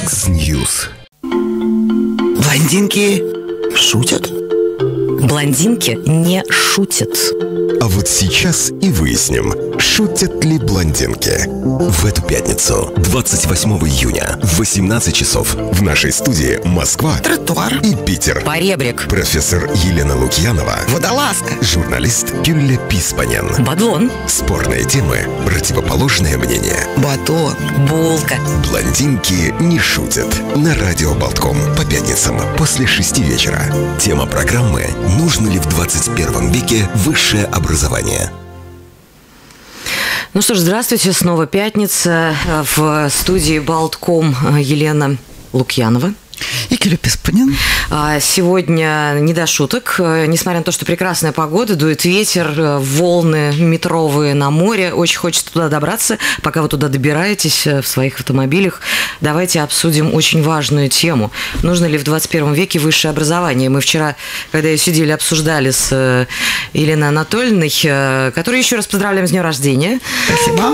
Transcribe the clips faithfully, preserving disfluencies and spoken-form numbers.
X-News. Блондинки шутят? Блондинки не шутят. А вот сейчас и выясним, шутят ли блондинки. В эту пятницу, двадцать восьмого июня, в восемнадцать часов, в нашей студии Москва, Тротуар и Питер. Поребрик. Профессор Елена Лукьянова, Водолазка, журналист Юлия Писпанен. Бадлон. Спорные темы, противоположное мнение. Батон, Булка. Блондинки не шутят. На радио Болтком по пятницам после шести вечера. Тема программы: нужно ли в двадцать первом веке высшее образование? Ну что ж, здравствуйте, снова пятница. В студии Болтком Елена Лукьянова и Юлия Писпанен. Сегодня не до шуток. Несмотря на то, что прекрасная погода, дует ветер, волны метровые на море. Очень хочется туда добраться. Пока вы туда добираетесь в своих автомобилях, давайте обсудим очень важную тему. Нужно ли в двадцать первом веке высшее образование? Мы вчера, когда ее сидели, обсуждали с Еленой Анатольевной, которую еще раз поздравляем с днем рождения. Спасибо.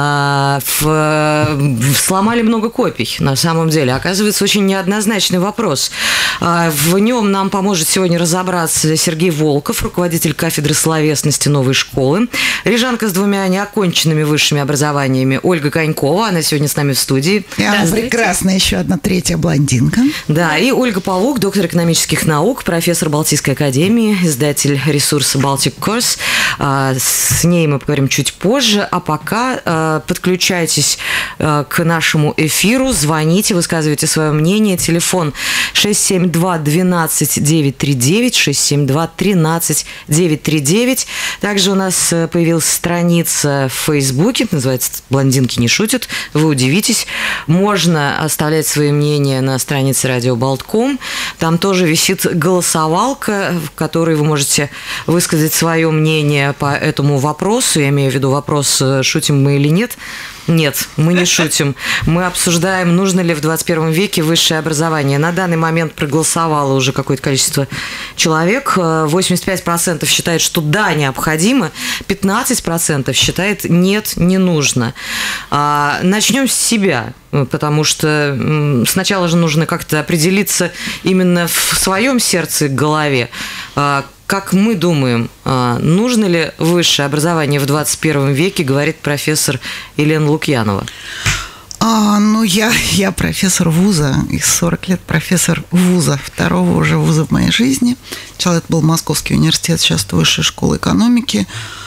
Сломали много копий, на самом деле. Оказывается, очень неоднозначный вопрос. В нем нам поможет сегодня разобраться Сергей Волков, руководитель кафедры словесности новой школы, рижанка с двумя неоконченными высшими образованиями Ольга Конькова, она сегодня с нами в студии. И она прекрасная, еще одна третья блондинка. Да, и Ольга Павлук, доктор экономических наук, профессор Балтийской академии, издатель ресурса Baltic Course. С ней мы поговорим чуть позже, а пока подключайтесь к нашему эфиру, звоните, высказывайте свое мнение. Телефон шесть семь два двенадцать девять три девять, шесть семь два тринадцать девять три девять. Также у нас появилась страница в Фейсбуке, называется «Блондинки не шутят». Вы удивитесь. Можно оставлять свои мнения на странице радио Болтком. Там тоже висит голосовалка, в которой вы можете высказать свое мнение по этому вопросу. Я имею в виду вопрос, шутим мы или нет. Нет, мы не шутим. Мы обсуждаем, нужно ли в двадцать первом веке высшее образование. На данный момент проголосовало уже какое-то количество человек. восемьдесят пять процентов считает, что да, необходимо. пятнадцать процентов считает, нет, не нужно. Начнем с себя, потому что сначала же нужно как-то определиться именно в своем сердце и голове. Как мы думаем, нужно ли высшее образование в двадцать первом веке, говорит профессор Елена Лукьянова? А, ну, я, я профессор вуза, и сорок лет профессор вуза, второго уже вуза в моей жизни. Сначала это был Московский университет, сейчас это Высшая школа экономики.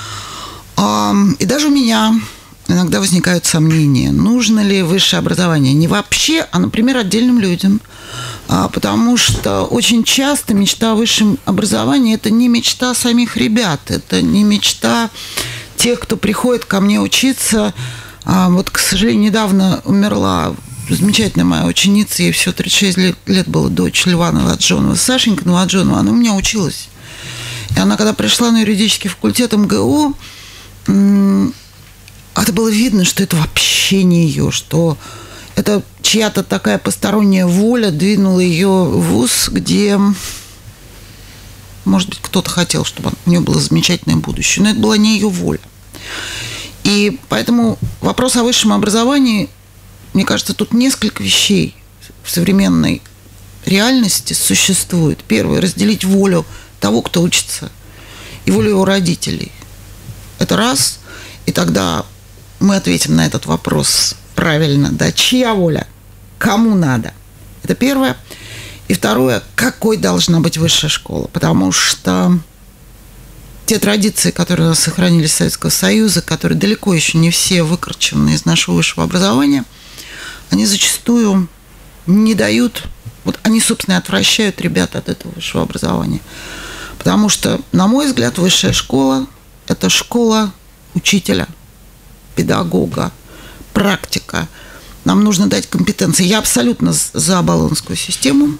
А, и даже у меня иногда возникают сомнения, нужно ли высшее образование. Не вообще, а, например, отдельным людям. А, потому что очень часто мечта о высшем образовании – это не мечта самих ребят, это не мечта тех, кто приходит ко мне учиться. А, вот, к сожалению, недавно умерла замечательная моя ученица, ей всего тридцать шесть лет, лет было, дочь Льва Новоджонова, Сашенька Новоджонова, она у меня училась. И она, когда пришла на юридический факультет эм гэ у, это было видно, что это вообще не ее, что это чья-то такая посторонняя воля двинула ее в вуз, где, может быть, кто-то хотел, чтобы у нее было замечательное будущее, но это была не ее воля. И поэтому вопрос о высшем образовании, мне кажется, тут несколько вещей в современной реальности существует. Первое – разделить волю того, кто учится, и волю его родителей. Это раз, и тогда мы ответим на этот вопрос правильно, да, чья воля, кому надо. Это первое. И второе, какой должна быть высшая школа, потому что те традиции, которые у нас сохранились с Советского Союза, которые далеко еще не все выкорчены из нашего высшего образования, они зачастую не дают, вот они, собственно, и отвращают ребят от этого высшего образования. Потому что, на мой взгляд, высшая школа – это школа учителя, педагога, практика. Нам нужно дать компетенции. Я абсолютно за болонскую систему.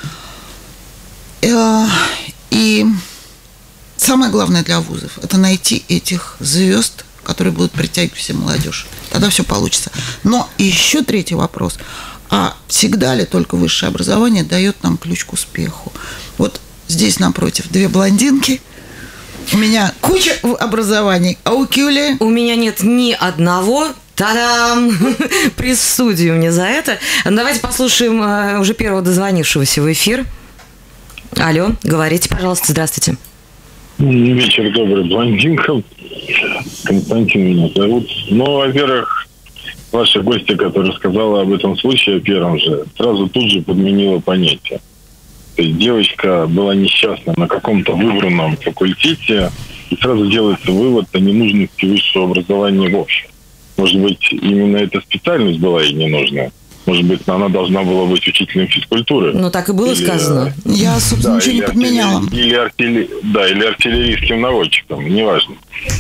И самое главное для вузов – это найти этих звезд, которые будут притягивать все молодежь. Тогда все получится. Но еще третий вопрос. А всегда ли только высшее образование дает нам ключ к успеху? Вот здесь напротив две блондинки. У меня куча образований, а у Кюли? У меня нет ни одного. Та-дам! Приз в студию мне за это. Давайте послушаем уже первого дозвонившегося в эфир. Алло, говорите, пожалуйста, здравствуйте. Вечер добрый, блондинка. Константин меня зовут. Ну, во-первых, ваша гостья, которая сказала об этом случае, о первом же, сразу тут же подменила понятие. То есть девочка была несчастна на каком-то выбранном факультете, и сразу делается вывод о ненужности высшего образования в общем. Может быть, именно эта специальность была ей ненужная? Может быть, она должна была быть учителем физкультуры? Ну, так и было или, сказано. Я, собственно, да, ничего не подменяла. Или, артиллер... да, или артиллерийским наводчиком, неважно.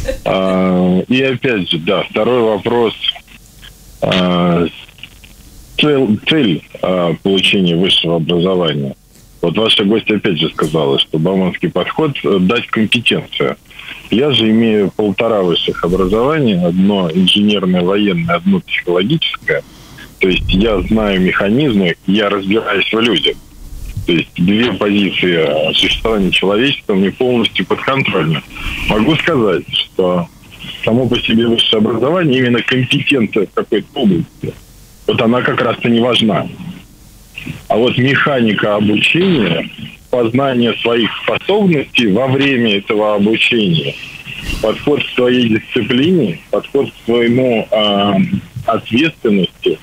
А, и опять же, да, второй вопрос. А, цель цель а, получения высшего образования. Вот ваша гостья опять же сказала, что бауманский подход – дать компетенцию. Я же имею полтора высших образования. Одно инженерное, военное, одно психологическое. То есть я знаю механизмы, я разбираюсь в людях. То есть две позиции существования человечества мне полностью подконтрольны. Могу сказать, что само по себе высшее образование, именно компетенция в какой-то области, вот она как раз-то не важна. А вот механика обучения, познание своих способностей во время этого обучения, подход к своей дисциплине, подход к своему э, ответственности,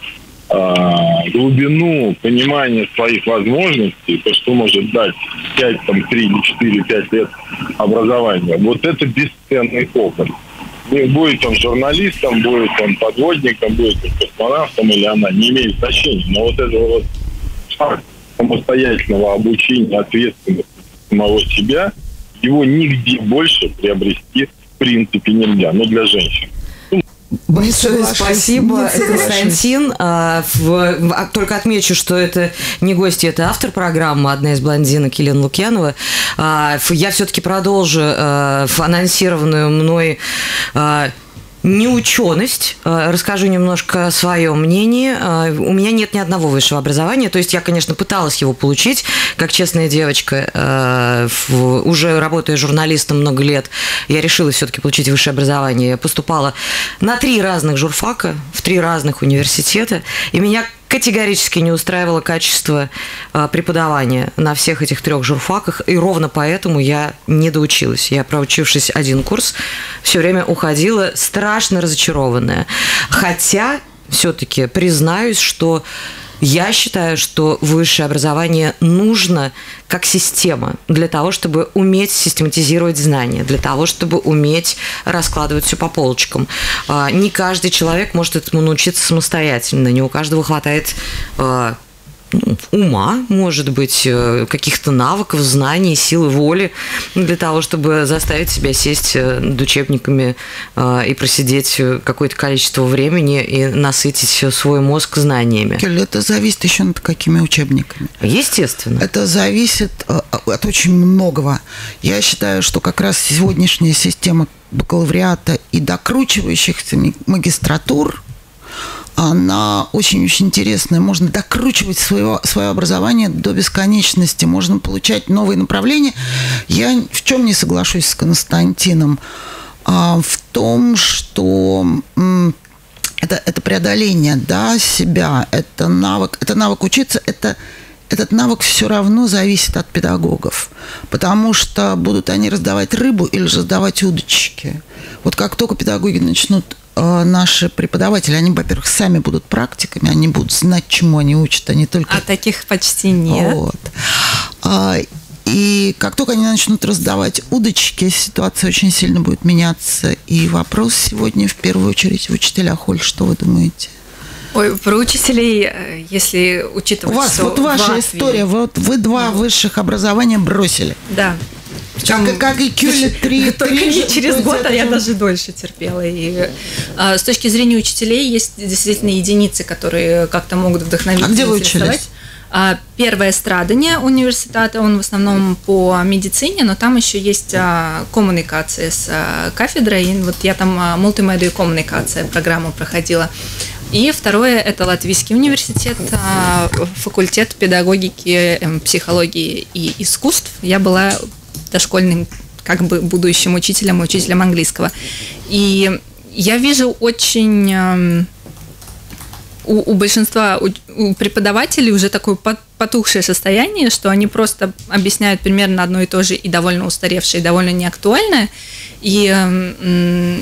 глубину понимания своих возможностей, то, что может дать пять, там, три, четыре, пять лет образования, вот это бесценный опыт. Будет он журналистом, будет он подводником, будет он космонавтом или она, не имеет значения. Но вот это вот факт самостоятельного обучения, ответственности самого себя, его нигде больше приобрести в принципе нельзя, но для женщин. Большое спасибо, Константин. А, в, только отмечу, что это не гости, это автор программы, одна из блондинок, Елена Лукьянова. А, я все-таки продолжу а, анонсированную мной а, неученость. Расскажу немножко свое мнение. У меня нет ни одного высшего образования. То есть я, конечно, пыталась его получить, как честная девочка. Уже работая журналистом много лет, я решила все-таки получить высшее образование. Я поступала на три разных журфака, в три разных университета. И меня категорически не устраивало качество преподавания на всех этих трех журфаках, и ровно поэтому я не доучилась. Я, проучившись один курс, все время уходила страшно разочарованная. Хотя, все-таки признаюсь, что я считаю, что высшее образование нужно как система для того, чтобы уметь систематизировать знания, для того, чтобы уметь раскладывать все по полочкам. Не каждый человек может этому научиться самостоятельно, не у каждого хватает ума, может быть, каких-то навыков, знаний, силы воли для того, чтобы заставить себя сесть над учебниками и просидеть какое-то количество времени и насытить свой мозг знаниями. Келли, это зависит еще над какими учебниками. Естественно. Это зависит от очень многого. Я считаю, что как раз сегодняшняя система бакалавриата и докручивающихся магистратур, она очень-очень интересная. Можно докручивать своего, свое образование до бесконечности. Можно получать новые направления. Я в чем не соглашусь с Константином? А, в том, что м, это, это преодоление, да, себя, это навык, это навык учиться, это, этот навык все равно зависит от педагогов. Потому что будут они раздавать рыбу или же раздавать удочки. Вот как только педагоги начнут, наши преподаватели, они, во-первых, сами будут практиками, они будут знать, чему они учат, они только... А таких почти нет. Вот. И как только они начнут раздавать удочки, ситуация очень сильно будет меняться. И вопрос сегодня, в первую очередь, в учителях. Оль, что вы думаете? Ой, про учителей, если учитывать, У вас, что вот ваша Латвии... история, вот вы два высших образования бросили. Да. Как, как и Кюлли три. Только не через год, а я даже дольше терпела. И а, с точки зрения учителей есть действительно единицы, которые как-то могут вдохновить. А где вы учились? А, первое страдание университета, он в основном по медицине, но там еще есть а, коммуникация с а, кафедрой. И вот я там а, мультимедиа коммуникация программу проходила. И второе – это Латвийский университет, а, факультет педагогики, психологии и искусств. Я была дошкольным как бы будущим учителем, учителем английского. И я вижу очень... У, у большинства у, у преподавателей уже такое потухшее состояние, что они просто объясняют примерно одно и то же и довольно устаревшее, и довольно неактуальное. И м-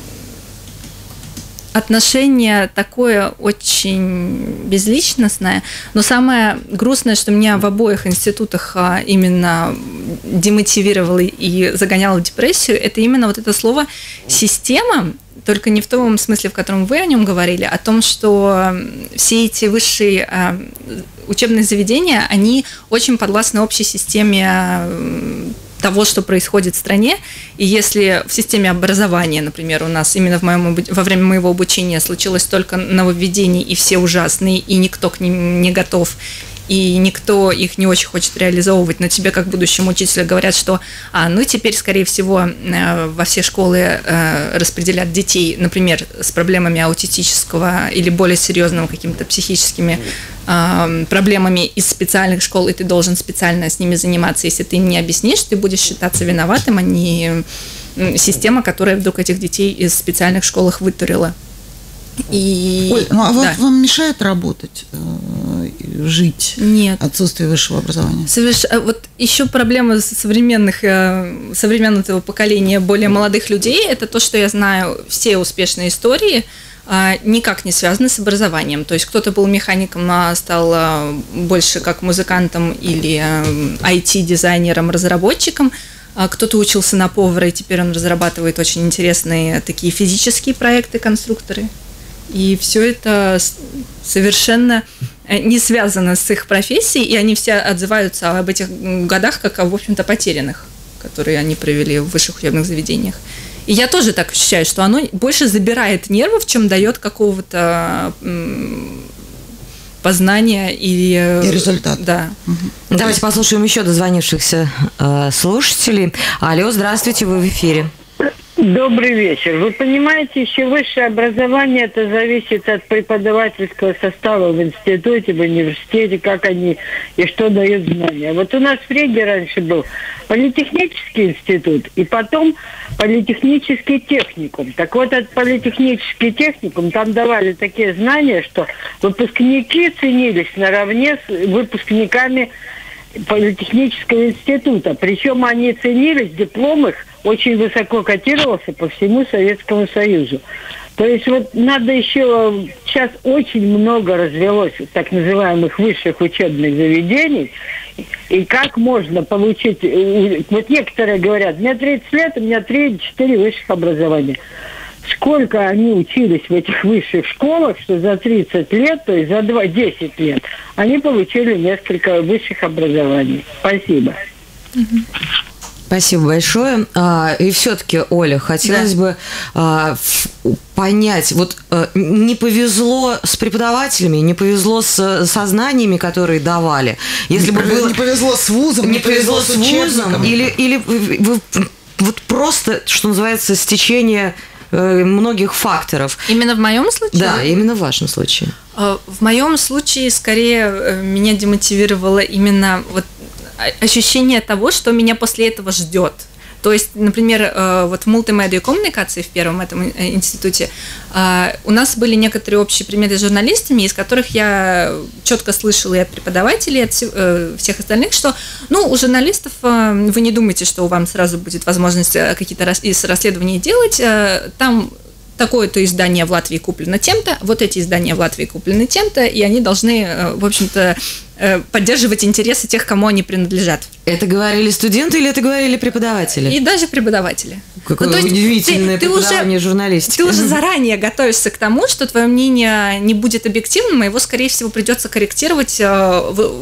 отношение такое очень безличностное. Но самое грустное, что меня в обоих институтах именно демотивировало и загоняло в депрессию, это именно вот это слово «система», только не в том смысле, в котором вы о нем говорили, а о том, что все эти высшие э, учебные заведения, они очень подвластны общей системе э, того, что происходит в стране. И если в системе образования, например, у нас именно в моем, во время моего обучения случилось столько нововведений, и все ужасные, и никто к ним не готов, и никто их не очень хочет реализовывать, но тебе, как будущему учителю, говорят, что а, ну теперь, скорее всего, во все школы распределят детей, например, с проблемами аутистического или более серьезными какими-то психическими проблемами из специальных школ, и ты должен специально с ними заниматься. Если ты им не объяснишь, ты будешь считаться виноватым, а не система, которая вдруг этих детей из специальных школ их вытурила. И... Оль, ну а да. вот вам мешает работать, э, жить? Нет. Отсутствие высшего образования? Соверш... Вот еще проблема современных, э, современного поколения более молодых людей, это то, что я знаю, все успешные истории э, никак не связаны с образованием. То есть кто-то был механиком, а стал э, больше как музыкантом или э, ай ти-дизайнером, разработчиком. Кто-то учился на повара, и теперь он разрабатывает очень интересные такие физические проекты, конструкторы. И все это совершенно не связано с их профессией, и они все отзываются об этих годах как о, в общем-то, потерянных, которые они провели в высших учебных заведениях. И я тоже так ощущаю, что оно больше забирает нервов, чем дает какого-то познания или... И результат. Да. Угу. Давайте послушаем еще дозвонившихся э, слушателей. Алло, здравствуйте, вы в эфире. Добрый вечер. Вы понимаете, еще высшее образование, это зависит от преподавательского состава в институте, в университете, как они и что дают знания. Вот у нас в Риге раньше был политехнический институт, и потом политехнический техникум. Так вот, этот политехнический техникум, там давали такие знания, что выпускники ценились наравне с выпускниками политехнического института. Причем они ценились, диплом их очень высоко котировался по всему Советскому Союзу. То есть вот надо еще... Сейчас очень много развелось так называемых высших учебных заведений. И как можно получить... Вот некоторые говорят, у меня тридцать лет, у меня три-четыре высших образования. Сколько они учились в этих высших школах, что за тридцать лет, то есть за два-десять лет, они получили несколько высших образований. Спасибо. Спасибо большое. И все-таки, Оля, хотелось да. бы понять, вот не повезло с преподавателями, не повезло с, со знаниями, которые давали. Если не, бы было... не повезло с вузом, не, не повезло, повезло с вузом, или, или вы, вот просто, что называется, стечение многих факторов. Именно в моем случае? Да, именно в вашем случае. В моем случае, скорее, меня демотивировало именно вот ощущение того, что меня после этого ждет. То есть, например, вот в мультимедиа коммуникации в первом этом институте у нас были некоторые общие предметы с журналистами, из которых я четко слышала и от преподавателей, и от всех остальных, что ну, у журналистов вы не думайте, что у вас сразу будет возможность какие-то расследования делать. Там такое-то издание в Латвии куплено тем-то, вот эти издания в Латвии куплены тем-то, и они должны, в общем-то, поддерживать интересы тех, кому они принадлежат. Это говорили студенты или это говорили преподаватели? И даже преподаватели. Какое ну, удивительное ты, преподавание ты уже, журналистики. Ты уже заранее готовишься к тому, что твое мнение не будет объективным, и его, скорее всего, придется корректировать в,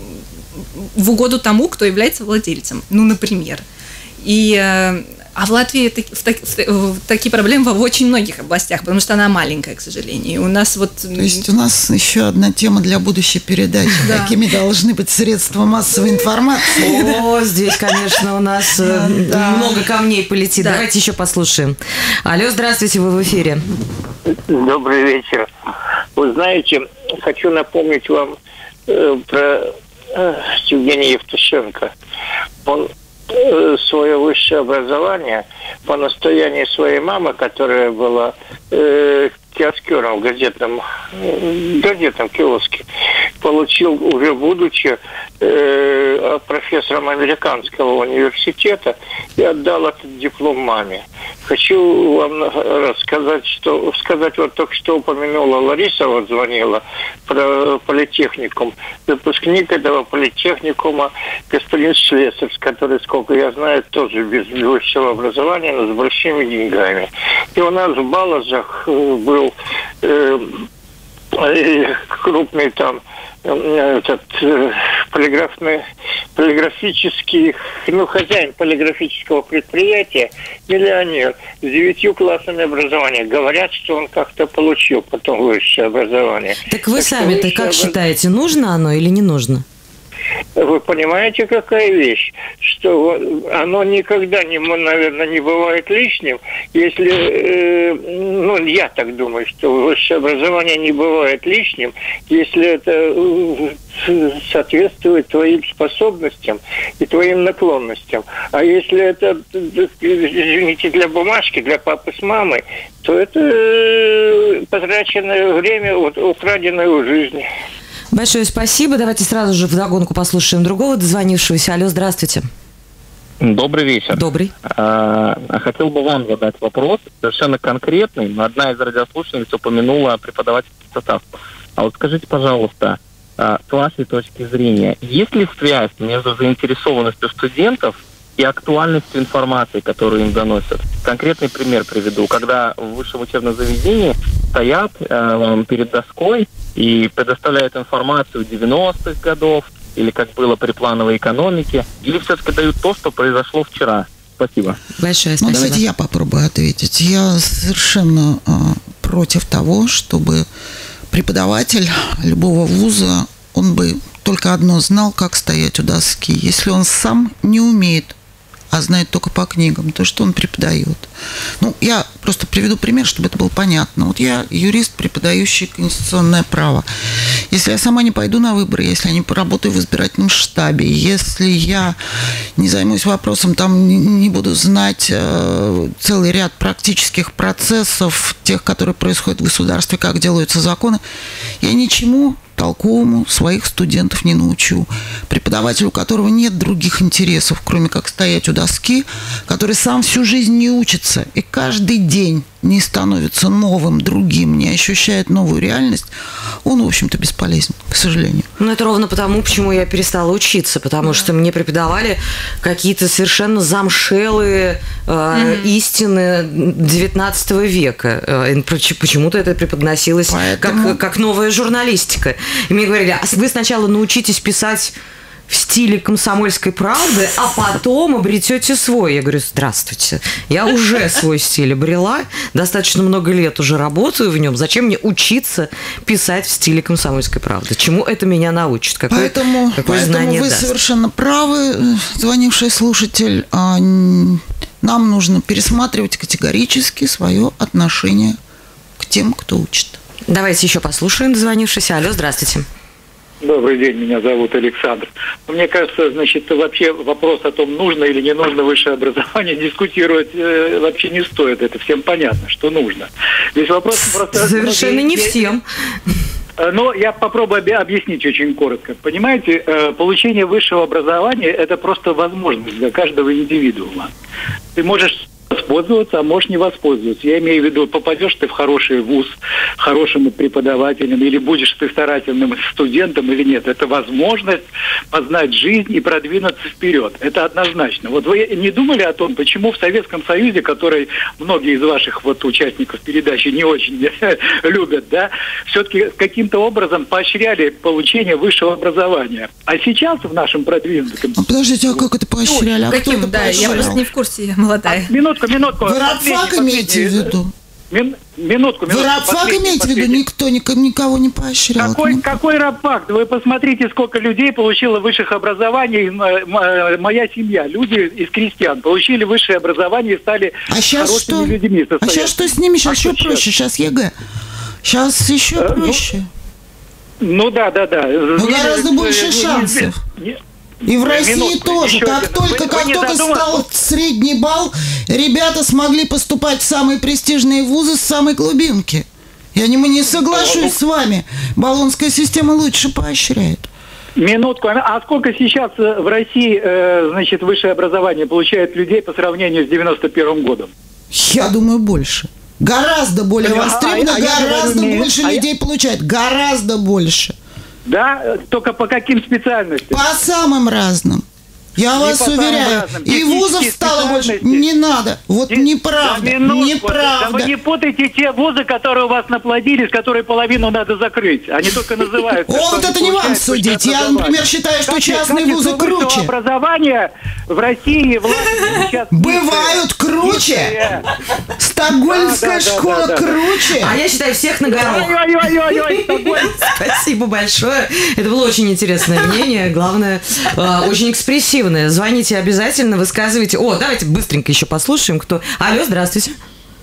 в угоду тому, кто является владельцем. Ну, например. И... А в Латвии в так, в такие проблемы в очень многих областях, потому что она маленькая, к сожалению. И у нас вот... То есть у нас еще одна тема для будущей передачи. Да. Какими должны быть средства массовой информации? О, здесь, конечно, у нас да. много камней полетит. Да. Давайте еще послушаем. Алло, здравствуйте, вы в эфире. Добрый вечер. Вы знаете, хочу напомнить вам э, про э, Евгения Евтушенко. Он свое высшее образование по настоянию своей мамы, которая была э, киоскером в газетном, э, газетном киоске, получил уже будучи э, профессором американского университета и отдал этот диплом маме. Хочу вам рассказать, что сказать, вот только что упомянула Лариса, вот звонила про политехникум. Выпускник этого политехникума господин Шлесов, который, сколько я знаю, тоже без высшего образования, но с большими деньгами. И у нас в Балажах был э, э, крупный там этот э, полиграфный, полиграфический, ну, хозяин полиграфического предприятия, миллионер, с девятью классами образования. Говорят, что он как-то получил потом высшее образование. Так вы так сами-то как образ... считаете, нужно оно или не нужно? Вы понимаете, какая вещь? Что оно никогда, не, наверное, не бывает лишним, если, э, ну, я так думаю, что высшее образование не бывает лишним, если это э, соответствует твоим способностям и твоим наклонностям. А если это, извините, для бумажки, для папы с мамой, то это э, потраченное время, вот, украденное у жизни. Большое спасибо. Давайте сразу же вдогонку послушаем другого дозвонившегося. Алло, здравствуйте. Добрый вечер. Добрый. А, хотел бы вам задать вопрос, совершенно конкретный, но одна из радиослушательниц упомянула преподавательский состав. А вот скажите, пожалуйста, с вашей точки зрения, есть ли связь между заинтересованностью студентов и актуальностью информации, которую им доносят? Конкретный пример приведу. Когда в высшем учебном заведении стоят э, перед доской и предоставляют информацию девяностых годов, или как было при плановой экономике, или все-таки дают то, что произошло вчера? Спасибо. Большое спасибо. Ну, давайте я попробую ответить. Я совершенно э, против того, чтобы преподаватель любого вуза, он бы только одно знал, как стоять у доски. Если он сам не умеет, а знает только по книгам, то что он преподает? Ну, я просто приведу пример, чтобы это было понятно. Вот я юрист, преподающий конституционное право. Если я сама не пойду на выборы, если я не поработаю в избирательном штабе, если я не займусь вопросом, там не буду знать э, целый ряд практических процессов, тех, которые происходят в государстве, как делаются законы, я ничему толковому своих студентов не научу. Преподаватель, у которого нет других интересов, кроме как стоять у доски, который сам всю жизнь не учится и каждый день не становится новым, другим, не ощущает новую реальность, он, в общем-то, бесполезен, к сожалению. Ну, это ровно потому, почему я перестала учиться, потому что мне преподавали какие-то совершенно замшелые э, mm-hmm. истины девятнадцатого века. Э, почему-то это преподносилось Поэтому... как, как новая журналистика. И мне говорили, а вы сначала научитесь писать в стиле «Комсомольской правды», а потом обретете свой. Я говорю, здравствуйте, я уже свой стиль обрела, достаточно много лет уже работаю в нем, зачем мне учиться писать в стиле «Комсомольской правды»? Чему это меня научит? Какое, поэтому какое поэтому знание вы даст? Совершенно правы, звонивший слушатель. Нам нужно пересматривать категорически свое отношение к тем, кто учит. Давайте еще послушаем дозвонившийся. Алло, здравствуйте. Добрый день, меня зовут Александр. Мне кажется, значит, вообще вопрос о том, нужно или не нужно высшее образование, дискутировать э, вообще не стоит. Это всем понятно, что нужно. Здесь вопрос просто... Совершенно не всем. Но я попробую объяснить очень коротко. Понимаете, получение высшего образования – это просто возможность для каждого индивидуума. Ты можешь воспользоваться, а можешь не воспользоваться. Я имею в виду, попадешь ты в хороший вуз, хорошим преподавателем, или будешь ты старательным студентом или нет. Это возможность познать жизнь и продвинуться вперед. Это однозначно. Вот вы не думали о том, почему в Советском Союзе, который многие из ваших вот участников передачи не очень любят, да, все-таки каким-то образом поощряли получение высшего образования. А сейчас в нашем продвинутом... А подождите, а как это поощряли? А каким? кто это Да, поощрял? я просто не в курсе, я молодая. А, минутку, минутку. Вы рабфак имеете в виду? Мин, минутку, минутку. Вы рабфак имеете в виду? Никто никого не поощрял. Какой, не... какой рабфак? Вы посмотрите, сколько людей получило высших образований. Моя семья, люди из крестьян, получили высшее образование и стали а сейчас хорошими что? людьми. А сейчас что с ними? Сейчас а еще проще. Сейчас ЕГЭ. Сейчас еще а, проще. Ну, ну да, да, да. Но гораздо больше шансов. Не, И в России Минутку, тоже. еще Как один. только, Вы- как вы не только задумывались? стал средний балл, ребята смогли поступать в самые престижные вузы с самой глубинки. Я не, не соглашусь с вами. Болонская система лучше поощряет. Минутку. А сколько сейчас э, в России, э, значит, высшее образование получает людей по сравнению с девяносто первым годом? Я думаю, больше. Гораздо более А, востребовано, а, а я гораздо говорю, больше а я- людей получает. Гораздо больше. Да? Только по каким специальностям? По самым разным. Я Не вас по самым уверяю. разным. И вузов Технические стало больше. специальности. Не надо. Вот И- неправда. Да, минутку. Неправда. Да вы не путайте те вузы, которые у вас наплодились, которые половину надо закрыть. Они только называются. О, что вот они это не вам получают высшее судить. Я, образование. например, считаю, что Качество- частные качество вузы высшего круче. образования в России власти сейчас Бывают круче. низкое. Стокгольмская Да, да, да, школа да, да. круче. А я считаю всех на горох. Ой-ой-ой-ой-ой, Стокгольм. Спасибо большое. Это было очень интересное мнение. Главное, э, очень экспрессивное. Звоните обязательно, высказывайте. О, давайте быстренько еще послушаем, кто... Алло, здравствуйте.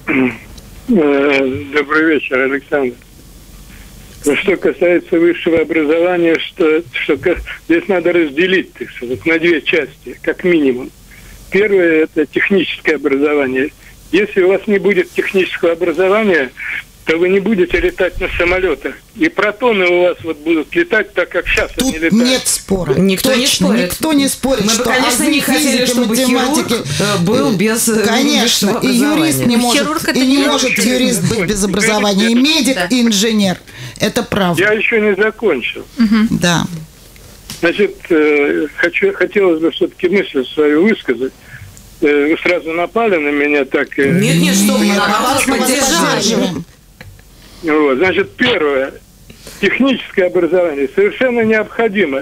Добрый вечер, Александр. Ну, что касается высшего образования, что, что ка- здесь надо разделить, так сказать, на две части, как минимум. Первое – это техническое образование. Если у вас не будет технического образования, то вы не будете летать на самолетах. И протоны у вас вот будут летать так, как сейчас Тут они летают. нет спора. Никто не Точно, спорит. Никто не спорит, Мы бы, что конечно, азы не хотели, физики, чтобы математики, хирург э, был без, э, конечно, высшего и юрист не образования. может, Хирург это и не не может юрист. юрист быть без образования, и медик, Да. и инженер. Это правда. Я еще не закончил. Да. Значит, э, хочу, хотелось бы все-таки мысль свою высказать. Э, Вы сразу напали на меня так. э, Нет, нет, что вы, Нет, наоборот, а вас мы вас поддержали. поддерживаем. Вот, значит, первое. Техническое образование совершенно необходимо.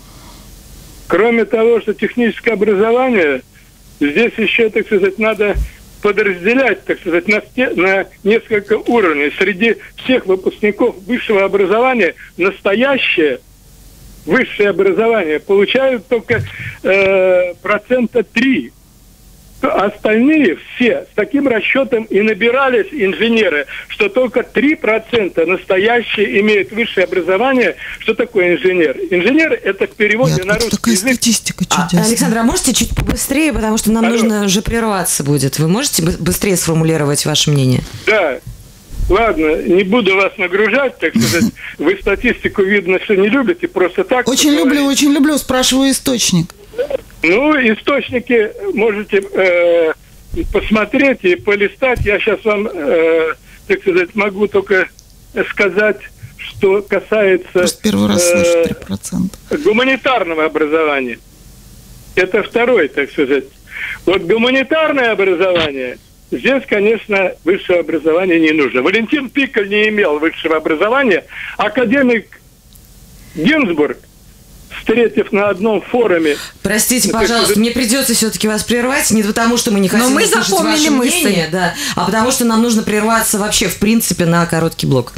Кроме того, что техническое образование, здесь еще, так сказать, надо подразделять, так сказать, на, сте- на несколько уровней. Среди всех выпускников высшего образования настоящее высшее образование получают только э, процента три. Остальные все с таким расчетом и набирались инженеры, что только три процента настоящие имеют высшее образование. Что такое инженер? Инженер – это в переводе Нет, на вот русский такая язык. статистика А, чудесная. Александр, а можете чуть побыстрее, потому что нам Алло. нужно уже прерваться будет. Вы можете бы- быстрее сформулировать ваше мнение? Да. Ладно, не буду вас нагружать, так сказать. Вы статистику, видно, что не любите, просто так. Очень люблю, поговорить. очень люблю. Спрашиваю источник. Ну, источники можете э, посмотреть и полистать. Я сейчас вам, э, так сказать, могу только сказать, что касается Просто первый раз э, слышу три процента. гуманитарного образования. Это второй, так сказать. Вот гуманитарное образование, здесь, конечно, высшего образования не нужно. Валентин Пиколь не имел высшего образования. Академик Гинзбург, встретив на одном форуме... Простите, Это пожалуйста, сказать- мне придется все-таки вас прервать, не потому что мы не хотим Но мы услышать запомнили ваше мысль. мнение, да, а потому что нам нужно прерваться вообще, в принципе, на короткий блок.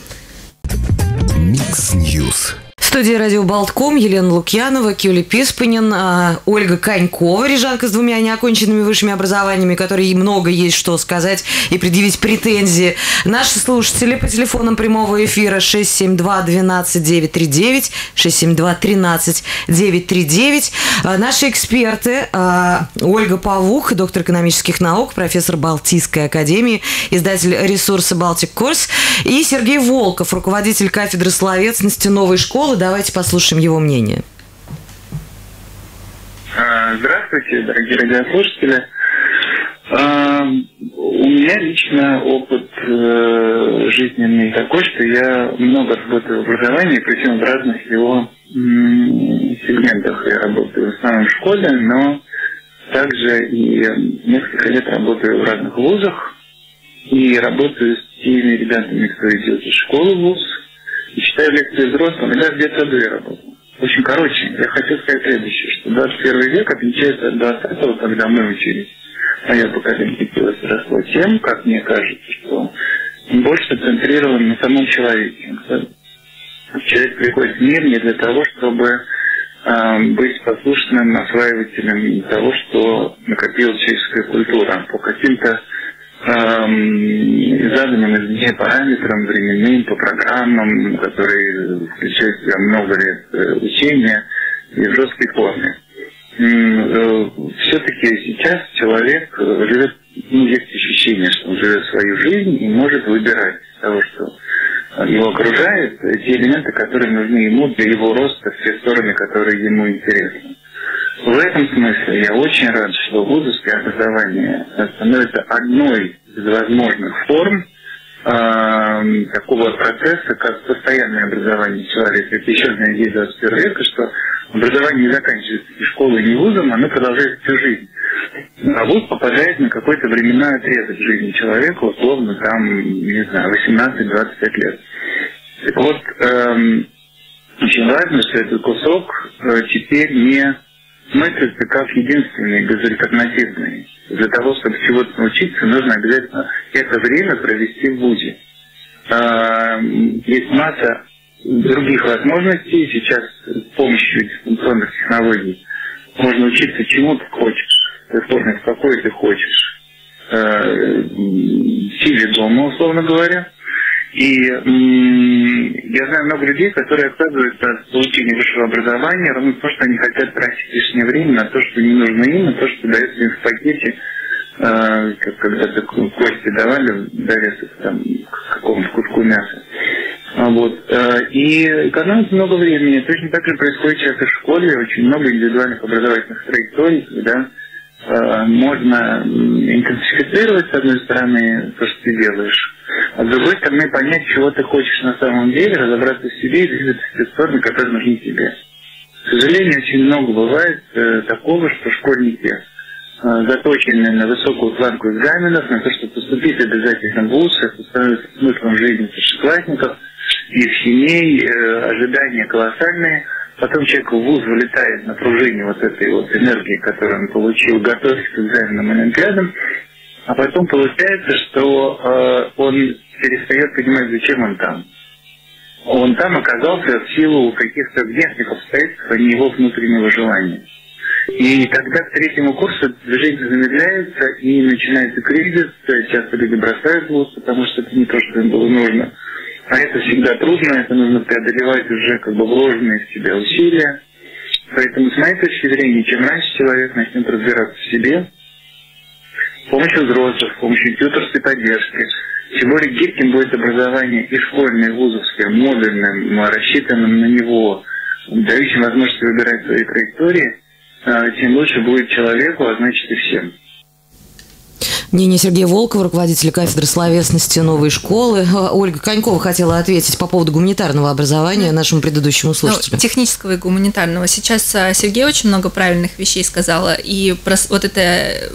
Микс Ньюс. В студии радио Болтком Елена Лукьянова, Кюли Писпанин, а, Ольга Конькова, рижанка с двумя неоконченными высшими образованиями, которой много есть что сказать и предъявить претензии. Наши слушатели по телефонам прямого эфира шесть семь два двенадцать девять три девять, шесть семь два тринадцать девять три девять. А, Наши эксперты а, Ольга Павук, доктор экономических наук, профессор Балтийской академии, издатель ресурса Baltic Course, и Сергей Волков, руководитель кафедры словесности новой школы. Давайте послушаем его мнение. Здравствуйте, дорогие радиослушатели. У меня лично опыт жизненный такой, что я много работаю в образовании, причем в разных его сегментах. Я работаю в основном в школе, но также и несколько лет работаю в разных вузах и работаю с теми ребятами, кто идет из школы в вуз, и читаю лекции взрослым, и даже в детсаду я работал. Очень короче, я хочу сказать следующее, что двадцать первый век отличается от двадцатого, когда мы учились. Мое поколение училось и росло тем, как мне кажется, что он больше центрирован на самом человеке. Человек приходит в мир не для того, чтобы э, быть послушным осваивателем того, что накопила человеческая культура, по каким-то заданным извне параметрам временным, по программам, которые включают в себя много лет учения и в жесткой форме. все-таки сейчас человек живет, ну, есть ощущение, что он живет свою жизнь и может выбирать из того, что его окружает, те элементы, которые нужны ему для его роста в те стороны, которые ему интересны. В этом смысле я очень рад, что вузовское образование становится одной из возможных форм э, такого процесса, как постоянное образование человека. Это еще одна идея двадцать первого века, что образование не заканчивается ни школой, ни вузом, оно продолжает всю жизнь. А вуз попадает на какой-то временной отрезок жизни человека, условно, там, не знаю, восемнадцать-двадцать пять лет. Так вот, эм, очень важно, что этот кусок э, теперь не смотрится как единственный, безальтернативный. Для того, чтобы чего-то научиться, нужно обязательно это время провести в вузе. Э, есть масса других возможностей. Сейчас с помощью дистанционных технологий можно учиться чему ты хочешь, в форме, в какой ты хочешь, э, сидя дома, условно говоря. И м- я знаю много людей, которые отказываются от получения высшего образования, ровно потому, что они хотят тратить лишнее время на то, что не нужно им, на то, что дается им в пакете, э, как когда-то кости давали, довесок там к какому-то куску мяса. Вот. И экономится много времени. Точно так же происходит сейчас и в школе. Очень много индивидуальных образовательных траекторий, когда э, можно интенсифицировать, с одной стороны, то, что ты делаешь, а с другой стороны, понять, чего ты хочешь на самом деле, разобраться в себе и двигаться в те стороны, которые нужны тебе. К сожалению, очень много бывает э, такого, что школьники э, заточены на высокую планку экзаменов, на то, чтобы поступить обязательно в вуз, это становится смыслом жизни старшеклассников, их семей, э, ожидания колоссальные. Потом человек в вуз вылетает на пружине вот этой вот энергии, которую он получил, готовясь к экзаменам и олимпиадам. А потом получается, что э, он перестает понимать, зачем он там. Он там оказался в силу каких-то внешних обстоятельств, а не его внутреннего желания. И тогда к третьему курсу движение замедляется и начинается кризис. Часто люди бросают вуз, потому что это не то, что им было нужно. А это всегда трудно, это нужно преодолевать уже как бы вложенные в себя усилия. Поэтому, с моей точки зрения, чем раньше человек начнет разбираться в себе, с помощью взрослых, с помощью тьюторской поддержки, тем более гибким будет образование и школьное, и вузовское, модульным, рассчитанным на него, дающим возможность выбирать свои траектории, тем лучше будет человеку, а значит и всем. Мнение Сергея Волкова, руководителя кафедры словесности новой школы. Ольга Конькова хотела ответить по поводу гуманитарного образования нашему предыдущему слушателю. Ну, технического и гуманитарного. Сейчас Сергей очень много правильных вещей сказала. И вот это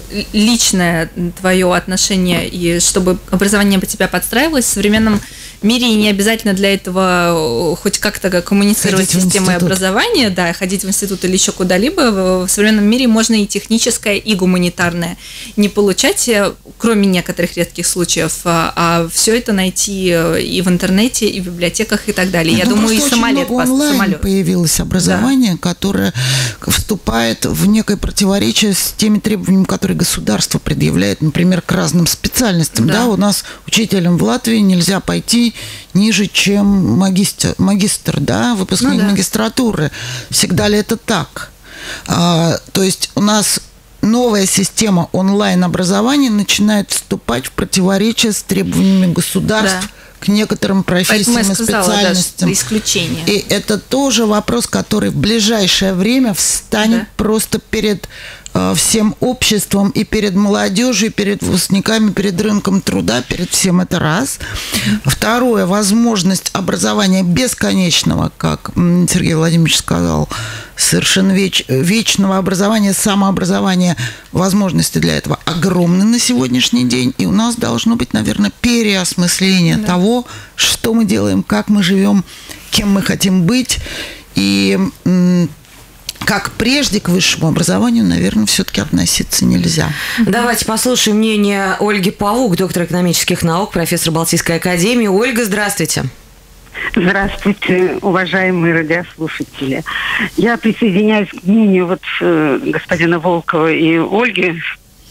личное твое отношение, и чтобы образование по тебя подстраивалось в современном мире, и не обязательно для этого хоть как-то коммуницировать с системой образования, да, ходить в институт или еще куда-либо. В современном мире можно и техническое, и гуманитарное не получать, кроме некоторых редких случаев, а все это найти и в интернете, и в библиотеках, и так далее. Я ну, думаю, и самолет. Онлайн самолет. появилось образование, да, которое вступает в некое противоречие с теми требованиями, которые государство предъявляет, например, к разным специальностям. Да. Да, у нас учителям в Латвии нельзя пойти ниже, чем магистр, магистр, да, выпускник ну, да. магистратуры. Всегда ли это так? А, то есть у нас новая система онлайн-образования начинает вступать в противоречие с требованиями государств, да, к некоторым профессиям и специальностям. Да, исключение. И это тоже вопрос, который в ближайшее время встанет да. просто перед э, всем обществом, и перед молодежью, и перед выпускниками, перед рынком труда, перед всем. Это раз. Второе, возможность образования бесконечного, как Сергей Владимирович сказал, совершенно веч, вечного образования, самообразования, возможности для этого огромны на сегодняшний день. И у нас должно быть, наверное, переосмысление да. того, что мы делаем, как мы живем, кем мы хотим быть. И м- как прежде к высшему образованию, наверное, все-таки относиться нельзя. Давайте послушаем мнение Ольги Паук, доктор экономических наук, профессор Балтийской академии. Ольга, здравствуйте. Здравствуйте, уважаемые радиослушатели. Я присоединяюсь к мнению вот, э, господина Волкова и Ольги.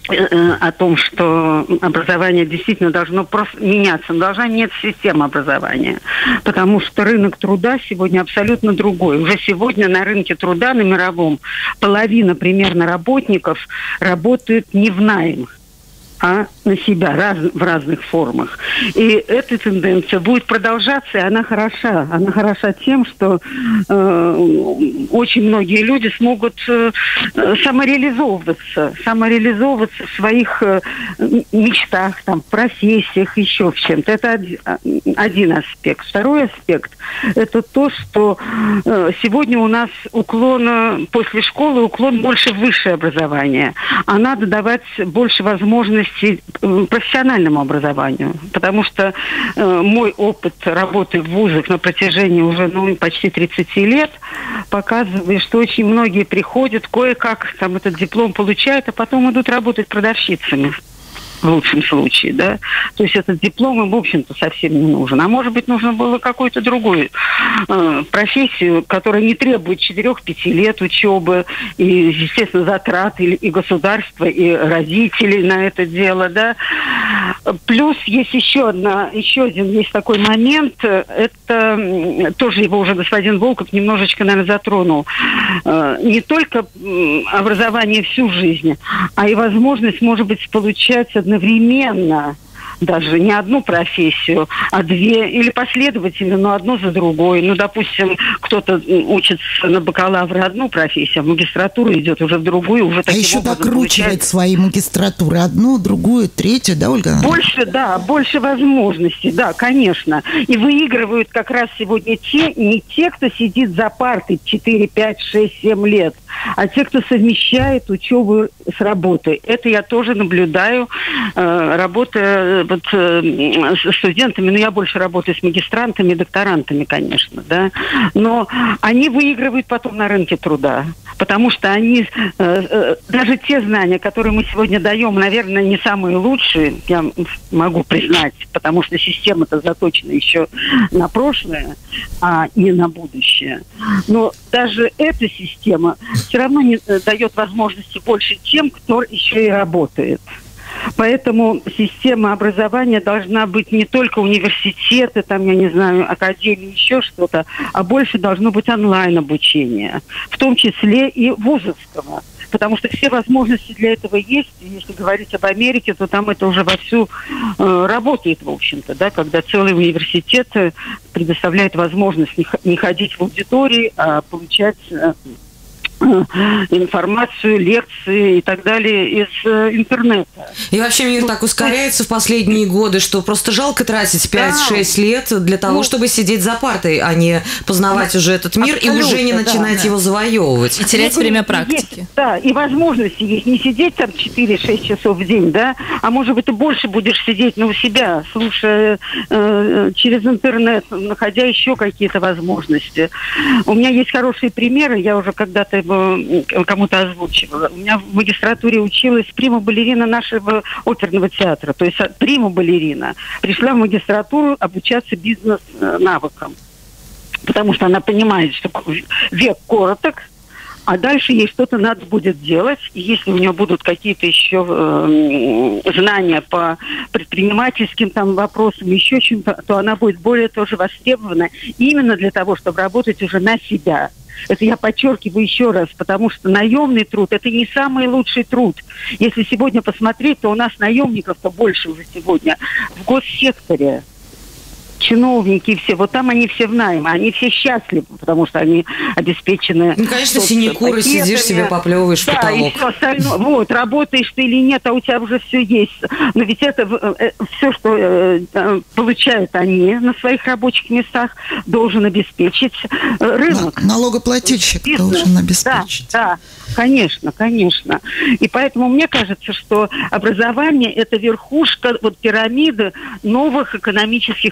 о том, что образование действительно должно просто меняться. Должна меняться система образования. Потому что рынок труда сегодня абсолютно другой. Уже сегодня на рынке труда, на мировом, половина примерно работников работают не в найм, а на себя раз, в разных формах. И эта тенденция будет продолжаться, и она хороша. Она хороша тем, что э, очень многие люди смогут э, самореализовываться, самореализовываться в своих э, мечтах, там, профессиях, еще в чем-то. Это один, один аспект. Второй аспект – это то, что э, сегодня у нас уклон после школы, уклон больше в высшее образование. А надо давать больше возможностей профессиональному образованию, потому что э, мой опыт работы в вузах на протяжении уже ну, почти тридцати лет показывает, что очень многие приходят, кое-как там этот диплом получают, а потом идут работать продавщицами. В лучшем случае, да. То есть этот диплом им, в общем-то, совсем не нужен. А может быть, нужно было какую-то другую э, профессию, которая не требует четырех-пяти лет учебы и, естественно, затрат и, и государства, и родителей на это дело, да. Плюс есть еще одна, еще один есть такой момент, это тоже его уже господин Волков немножечко, наверное, затронул. Э, не только образование всю жизнь, а и возможность, может быть, получать одновременно даже не одну профессию, а две, или последовательно, но одну за другой. Ну, допустим, кто-то учится на бакалавра одну профессию, а в магистратуру идет уже в другую. Уже а еще докручивает свои магистратуры. Одну, другую, третью, да, Ольга? Больше, да, больше возможностей, да, конечно. И выигрывают как раз сегодня те, не те, кто сидит за партой четыре, пять, шесть, семь лет, а те, кто совмещает учебу с работой. Это я тоже наблюдаю, э, работая вот, э, с студентами, но я больше работаю с магистрантами, докторантами, конечно, да. Но они выигрывают потом на рынке труда, потому что они, э, э, даже те знания, которые мы сегодня даем, наверное, не самые лучшие, я могу признать, потому что система-то заточена еще на прошлое, а не на будущее. Но даже эта система все равно не дает возможности больше тем, кто еще и работает. Поэтому система образования должна быть не только университеты, там, я не знаю, академии, еще что-то, а больше должно быть онлайн-обучение, в том числе и вузовского. Потому что все возможности для этого есть. И если говорить об Америке, то там это уже вовсю э, работает, в общем-то, да, когда целый университет предоставляет возможность не, не ходить в аудитории, а получать э, информацию, лекции и так далее из э, интернета. И вообще мир так ускоряется в последние годы, что просто жалко тратить пять-шесть да. лет для того, ну, чтобы сидеть за партой, а не познавать ну, уже этот мир и уже не начинать да, его завоевывать. И терять Я время говорю, практики. Есть, да, и возможности есть. Не сидеть там четыре-шесть часов в день, да, а может быть ты больше будешь сидеть, ну, у себя, слушая э, через интернет, находя еще какие-то возможности. У меня есть хорошие примеры, я уже когда-то кому-то озвучивала. У меня в магистратуре училась прима-балерина нашего оперного театра. То есть прима-балерина пришла в магистратуру обучаться бизнес-навыкам. Потому что она понимает, что век короток, а дальше ей что-то надо будет делать. И если у нее будут какие-то еще э, знания по предпринимательским там вопросам, еще чем-то, то она будет более тоже востребована именно для того, чтобы работать уже на себя. Это я подчеркиваю еще раз, потому что наемный труд – это не самый лучший труд. Если сегодня посмотреть, то у нас наемников-то больше уже сегодня в госсекторе. Чиновники все, вот там они все в найме, они все счастливы, потому что они обеспечены... Ну, конечно, синекуры, сидишь себе, поплевываешь в да, потолок. Да, и все остальное. Вот, работаешь ты или нет, а у тебя уже все есть. Но ведь это э, все, что э, получают они на своих рабочих местах, должен обеспечить э, рынок. Налогоплательщик должен обеспечить. Да, да, конечно, конечно. И поэтому мне кажется, что образование – это верхушка вот, пирамиды новых экономических отношений.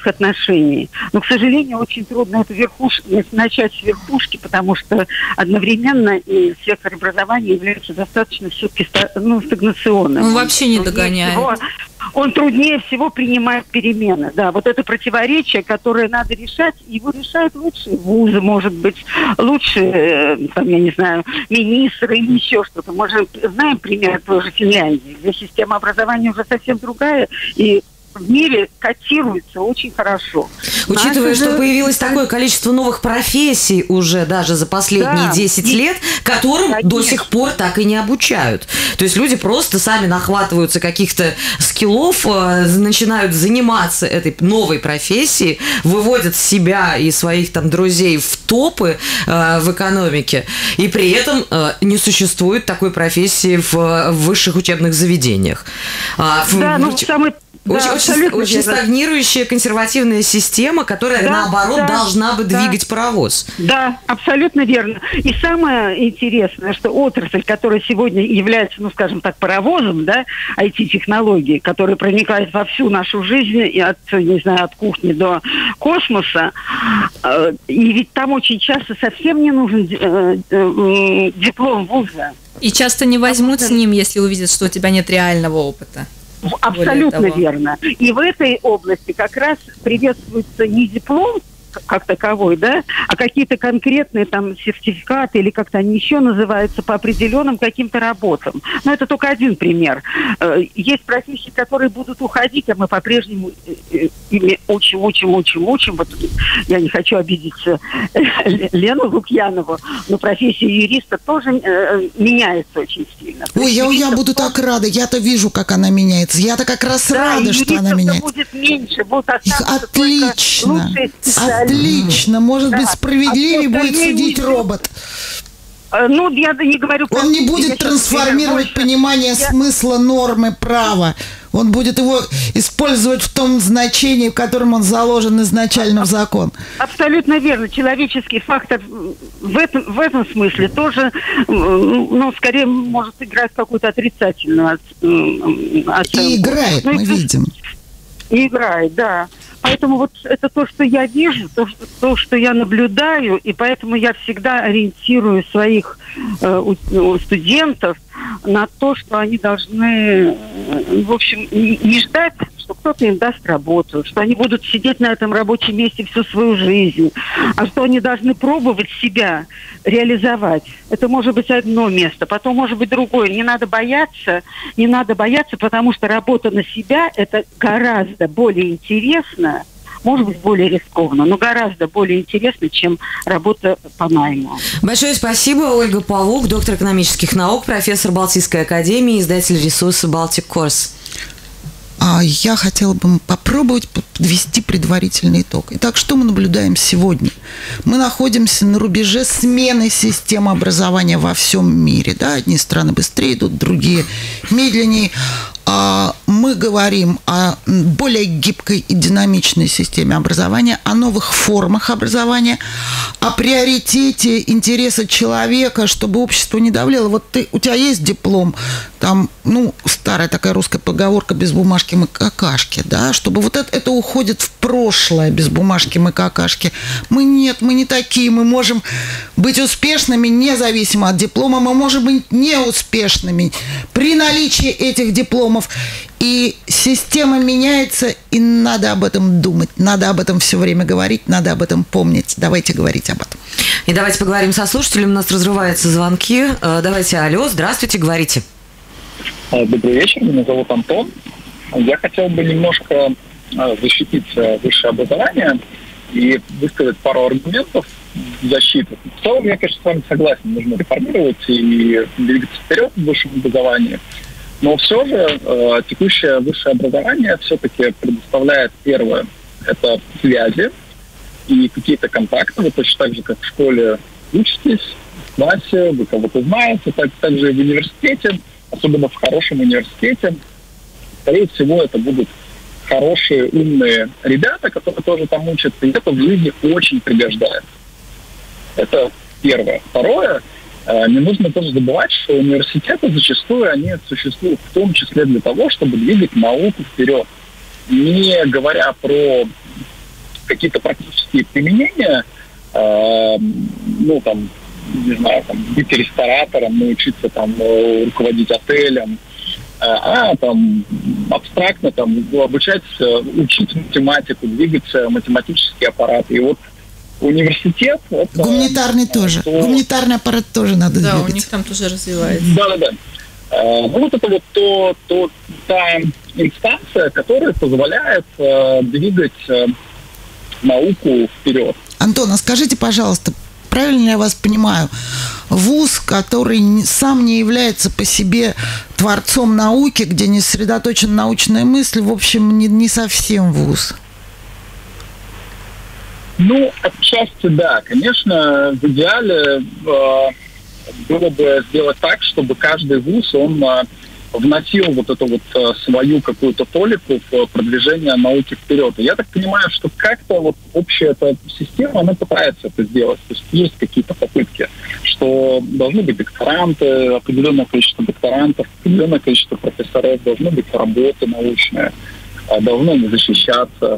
решений. Но, к сожалению, очень трудно эту верхушку, начать с верхушки, потому что одновременно и сектор образования является достаточно все-таки ну, стагнационным. Он вообще не догоняет. Всего, он труднее всего принимает перемены. Да, вот это противоречие, которое надо решать, его решают лучшие вузы, может быть, лучшие, там, я не знаю, министры или еще что-то. Мы же знаем пример той же Финляндии, где система образования уже совсем другая, и в мире котируется очень хорошо. Учитывая, Наши что же... появилось такое количество новых профессий уже даже за последние да, десять и... лет, которым Конечно. до сих пор так и не обучают. То есть люди просто сами нахватываются каких-то скиллов, начинают заниматься этой новой профессией, выводят себя и своих там друзей в топы э, в экономике, и при этом э, не существует такой профессии в, в высших учебных заведениях. А, да, в... ну, самый... Очень, да, очень, очень стагнирующая консервативная система, которая, да, наоборот, да, должна бы да. двигать паровоз. Да, абсолютно верно. И самое интересное, что отрасль, которая сегодня является, ну, скажем так, паровозом, да, ай ти-технологии, которые проникают во всю нашу жизнь, и от, не знаю, от кухни до космоса, э, и ведь там очень часто совсем не нужен э, э, диплом вуза. И часто не возьмут с ним, если увидят, что у тебя нет реального опыта. Абсолютно верно. И в этой области как раз приветствуется не диплом как таковой, да, а какие-то конкретные там сертификаты или как-то они еще называются по определенным каким-то работам. Но это только один пример. Есть профессии, которые будут уходить, а мы по-прежнему ими учим, учим, учим, учим. Вот я не хочу обидеть Лену Лукьянову, но профессия юриста тоже меняется очень сильно. Ой, я, я буду так рада, я-то вижу, как она меняется. Я-то как раз да, рада, что она меняется. Будет меньше, будут отлично. Отлично, может да. быть, справедливее а будет судить робот. Ну, я не говорю... Он не будет трансформировать понимание я... смысла нормы права. Он будет его использовать в том значении, в котором он заложен изначально в закон. Абсолютно верно. Человеческий фактор в этом, в этом смысле тоже, ну, скорее, может играть какую-то отрицательную оценку. И играет, ну, мы это... видим. И играет, да. Поэтому вот это то, что я вижу, то, что, то, что я наблюдаю, и поэтому я всегда ориентирую своих э, у, студентов на то, что они должны, э, в общем, не, не ждать, что кто-то им даст работу, что они будут сидеть на этом рабочем месте всю свою жизнь, а что они должны пробовать себя реализовать. Это может быть одно место, потом может быть другое. Не надо бояться, не надо бояться, потому что работа на себя – это гораздо более интересно, может быть, более рискованно, но гораздо более интересно, чем работа по найму. Большое спасибо. Ольга Павлук, доктор экономических наук, профессор Балтийской академии, издатель ресурса Baltic Course. Я хотела бы попробовать подвести предварительный итог. Итак, что мы наблюдаем сегодня? Мы находимся на рубеже смены системы образования во всем мире. Да? Одни страны быстрее идут, другие медленнее. Мы говорим о более гибкой и динамичной системе образования, о новых формах образования, о приоритете интереса человека, чтобы общество не давлело. Вот ты, у тебя есть диплом, там, ну, старая такая русская поговорка «без бумажки мы какашки», да, чтобы вот это, это уходит в прошлое, без бумажки мы какашки. Мы нет, мы не такие, мы можем быть успешными независимо от диплома, мы можем быть неуспешными при наличии этих дипломов. И система меняется, и надо об этом думать, надо об этом все время говорить, надо об этом помнить. Давайте говорить об этом. И давайте поговорим со слушателем. У нас разрываются звонки. Давайте, алло, здравствуйте, говорите. Добрый вечер, меня зовут Антон. Я хотел бы немножко защитить высшее образование и высказать пару аргументов в защиту. В целом, я, конечно, с вами согласен, нужно реформировать и двигаться вперед в высшем образовании. Но все же э, текущее высшее образование все-таки предоставляет первое – это связи и какие-то контакты. Вы точно так же, как в школе учитесь, в классе, вы кого-то знаете, так, также и в университете, особенно в хорошем университете. Скорее всего, это будут хорошие, умные ребята, которые тоже там учатся, и это в жизни очень пригождается. Это первое. Второе – не нужно тоже забывать, что университеты зачастую они существуют в том числе для того, чтобы двигать науку вперед. Не говоря про какие-то практические применения, э, ну, там, не знаю, там, быть ресторатором, научиться там руководить отелем, а там абстрактно там обучать, учить математику, двигаться математический аппарат. И вот университет... Это, гуманитарный тоже. То... Гуманитарный аппарат тоже надо да, двигать. У них там тоже развивается. Да-да-да. Ну, вот это вот то, то, та инстанция, которая позволяет э, двигать э, науку вперед. Антон, а скажите, пожалуйста, правильно ли я вас понимаю, вуз, который сам не является по себе творцом науки, где не сосредоточена научная мысль, в общем, не, не совсем вуз? Ну, отчасти да. Конечно, в идеале э, было бы сделать так, чтобы каждый вуз, он э, вносил вот эту вот э, свою какую-то толику в продвижение науки вперед. И я так понимаю, что как-то вот общая эта система, она пытается это сделать. То есть есть какие-то попытки, что должны быть докторанты, определенное количество докторантов, определенное количество профессоров, должны быть работы научные, должны они защищаться.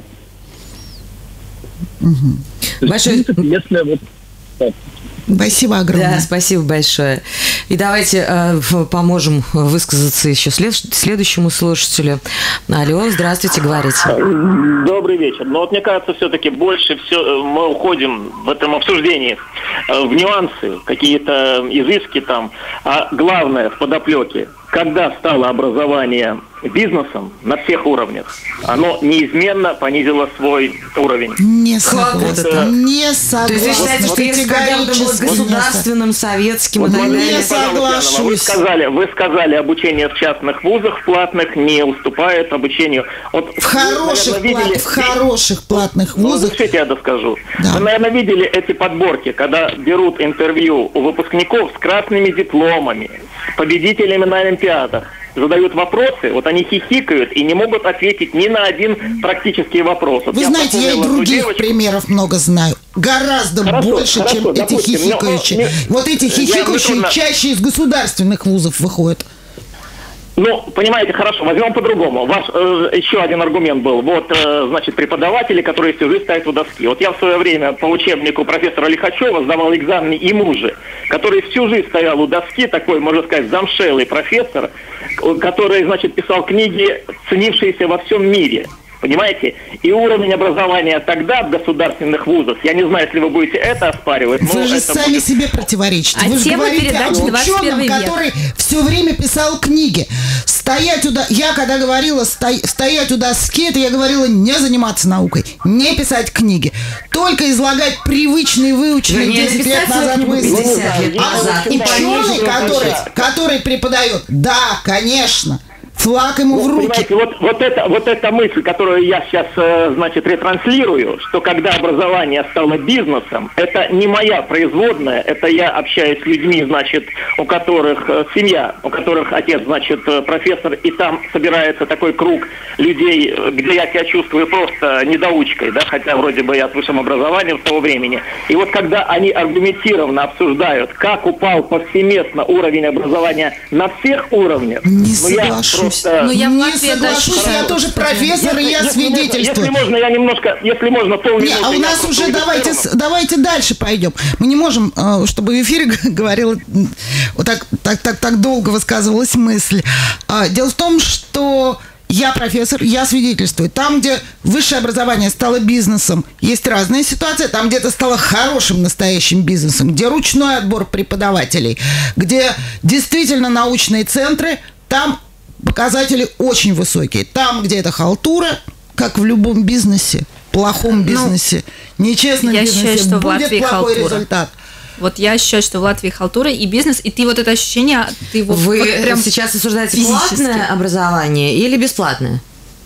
Угу. Большое... В принципе, если вот... Так. Спасибо огромное. Да, спасибо большое. И давайте э, поможем высказаться еще след... следующему слушателю. Алло, здравствуйте, говорите. Добрый вечер. Но вот мне кажется, все-таки больше все мы уходим в этом обсуждении в нюансы, какие-то изыски там. А главное в подоплеке, когда стало образование бизнесом на всех уровнях, оно неизменно понизило свой уровень. Не согласна. Не согласна. То есть вы считаете, что если когда это было государственным, советским вот и так далее? Не соглашусь. Вы сказали, вы сказали, обучение в частных вузах платных не уступает обучению. Вот в хороших, наверное, видели... плат... в хороших платных вузах. Ну, я доскажу. Да. Вы, наверное, видели эти подборки, когда берут интервью у выпускников с красными дипломами, с победителями на олимпиадах, задают вопросы, вот они хихикают и не могут ответить ни на один практический вопрос. Вот Вы знаете, я и других девочку... примеров много знаю. Гораздо хорошо, больше, хорошо, чем допустим, эти хихикающие. Но, но, вот эти хихикающие я, чаще из государственных вузов выходят. Ну, понимаете, хорошо, возьмем по-другому. Ваш э, еще один аргумент был. Вот, э, значит, преподаватели, которые всю жизнь стоят у доски. Вот я в свое время по учебнику профессора Лихачева сдавал экзамен ему же, который всю жизнь стоял у доски, такой, можно сказать, замшелый профессор, который, значит, писал книги, ценившиеся во всем мире. Понимаете? И уровень образования тогда в государственных вузах, я не знаю, если вы будете это оспаривать. Вы же это сами будет... себе противоречите. А вы же говорите о ученом, который все время писал книги. Стоять у доски, я когда говорила сто... стоять у доски, это я говорила не заниматься наукой, не писать книги, только излагать привычные, выученные десять лет назад мысли. А вот ученый, который, который преподает, да, конечно. Флаг ему ну, в руки. Вот, вот, это, вот эта мысль, которую я сейчас, значит, ретранслирую, что когда образование стало бизнесом, это не моя производная, это я общаюсь с людьми, значит, у которых семья, у которых отец, значит, профессор, и там собирается такой круг людей, где я себя чувствую просто недоучкой, да, хотя вроде бы я с высшим образованием с того времени. И вот когда они аргументированно обсуждают, как упал повсеместно уровень образования на всех уровнях, не ну, соглашусь. Просто... Ну, я в Латвии не соглашусь, я тоже профессор, если, и я если свидетельствую. Можно, если можно, я немножко, если можно, полминуты. Не, а у нас уже давайте, давайте дальше пойдем. Мы не можем, чтобы в эфире говорила, вот так, так, так, так долго высказывалась мысль. Дело в том, что я профессор, я свидетельствую. Там, где высшее образование стало бизнесом, есть разные ситуации. Там, где это стало хорошим настоящим бизнесом, где ручной отбор преподавателей, где действительно научные центры, там показатели очень высокие. Там, где это халтура, как в любом бизнесе, плохом бизнесе, ну, нечестном я бизнесе, считаю, что будет в Латвии плохой халтура. результат. Вот я ощущаю, что в Латвии халтура и бизнес, и ты вот это ощущение, ты его Вы вот прям сейчас осуждаете платное образование или бесплатное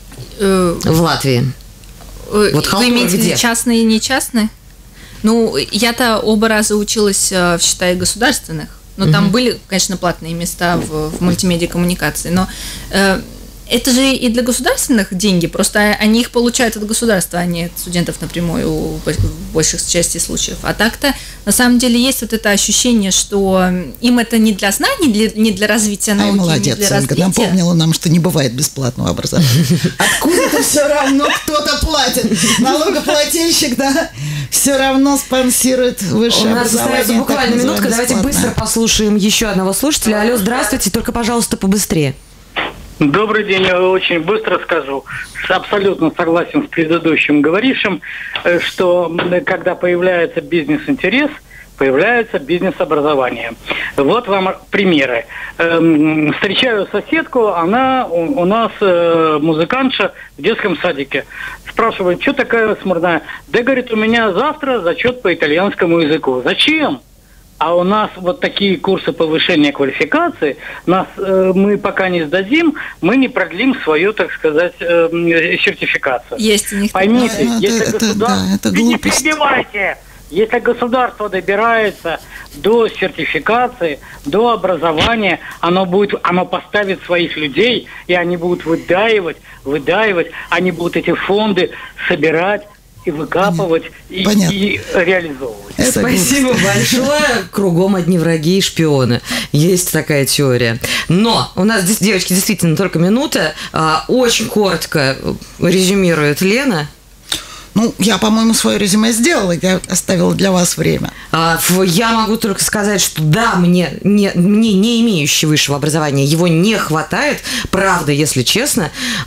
э, в Латвии? Э, вот вы имеете в виду частные и нечастные? Ну, я-то оба раза училась в, считай, государственных. Но угу. там были, конечно, платные места в, в мультимедиа коммуникации. Но э, Это же и для государственных деньги, просто они их получают от государства, а не от студентов напрямую в большей части случаев. А так-то, на самом деле, есть вот это ощущение, что им это не для знаний, не для, не для развития науки, Ай, молодец, не для Ольга, развития. напомнила нам, что не бывает бесплатного образования. Откуда-то все равно кто-то платит. Налогоплательщик, да, все равно спонсирует высшее образование. У нас остается буквально минутка, давайте быстро послушаем еще одного слушателя. Алло, здравствуйте, только, пожалуйста, побыстрее. Добрый день, я очень быстро скажу. Абсолютно согласен с предыдущим говорившим, что когда появляется бизнес-интерес, появляется бизнес-образование. Вот вам примеры. Эм, встречаю соседку, она у, у нас э, музыкантша в детском садике. Спрашивает, что такая смурная? Да, говорит, у меня завтра зачет по итальянскому языку. Зачем? А у нас вот такие курсы повышения квалификации, нас, э, мы пока не сдадим, мы не продлим свою, так сказать, э, сертификацию. Есть у них. Поймите, Да, если это, государство... да, это Вы не глупость. перебивайте! Если государство добирается до сертификации, до образования, оно будет, оно поставит своих людей, и они будут выдаивать, выдаивать, они будут эти фонды собирать и выкапывать, и, и реализовывать. Это Спасибо глупость. большое. Кругом одни враги и шпионы. Есть такая теория. Но у нас, девочки, действительно только минута. Очень коротко резюмирует Лена. Ну, я, по-моему, свое резюме сделала, я оставила для вас время. Я могу только сказать, что да, мне не, мне не имеющий высшего образования его не хватает. Правда, если честно,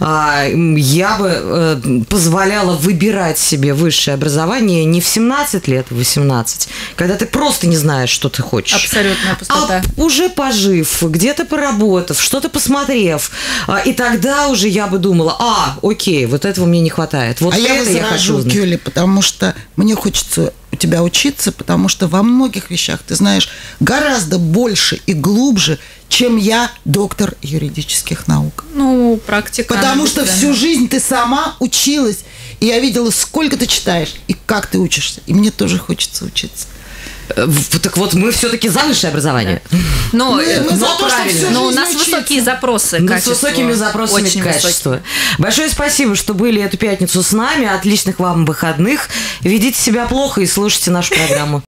я бы позволяла выбирать себе высшее образование не в семнадцать лет, а в восемнадцать, когда ты просто не знаешь, что ты хочешь. Абсолютная пустота. А уже пожив, где-то поработав, что-то посмотрев, и тогда уже я бы думала, а, окей, вот этого мне не хватает. Вот а это я, я хочу. Кюли, потому что мне хочется у тебя учиться, потому что во многих вещах ты знаешь гораздо больше и глубже, чем я, доктор юридических наук. Ну, практика. Потому что всю жизнь ты сама училась, и я видела, сколько ты читаешь, и как ты учишься. И мне тоже хочется учиться. Так вот, мы все-таки за высшее образование. Но, мы, мы но, правильно. Но у нас учиться. Высокие запросы к качеству. С высокими запросами к качеству. Высокие. Большое спасибо, что были эту пятницу с нами. Отличных вам выходных. Ведите себя плохо и слушайте нашу программу.